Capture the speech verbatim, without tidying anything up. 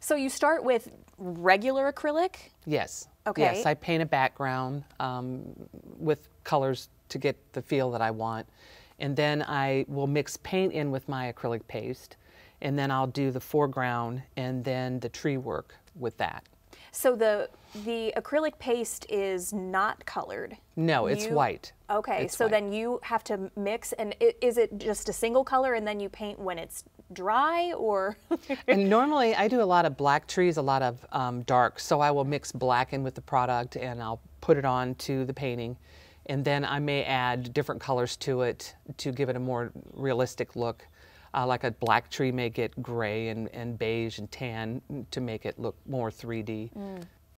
So you start with regular acrylic? Yes. Okay. Yes, I paint a background um, with colors to get the feel that I want. And then I will mix paint in with my acrylic paste. And then I'll do the foreground and then the tree work with that. So the the acrylic paste is not colored? No, it's You- white. Okay, It's so white. then you have to mix, and i- is it just a single color and then you paint when it's dry, or? And normally I do a lot of black trees, a lot of um, dark, so I will mix black in with the product and I'll put it on to the painting. And then I may add different colors to it to give it a more realistic look. Uh, like a black tree may get gray and, and beige and tan to make it look more three D. Mm.